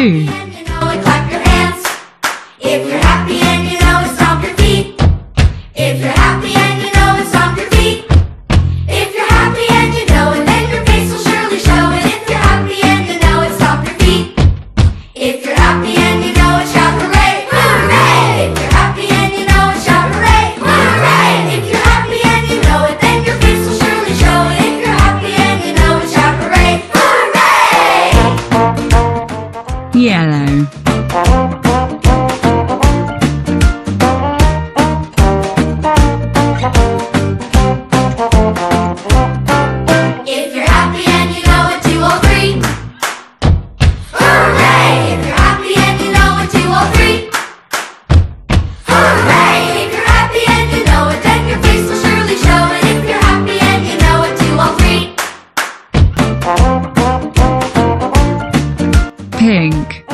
2. And you know it, clap your hands. If you're happy and you know it, stomp your feet. If you're happy and you know it, stomp your feet. If you're happy and you know it, then your face will surely show it. If you're happy and you know it, stomp your feet. If you're happy and you know it, shout hooray, hooray. If you're happy and you know it, shout hooray, hooray. If you're happy and you know it, then your face will surely show it. If you're happy and you know it, shout hooray, hooray. Yellow. If you're happy and you know it, 2 or 3. Hooray! If you're happy and you know it, 2 or 3. Hooray! If you're happy and you know it, then your face will surely show it. If you're happy and you know it, 2 or 3. Pink.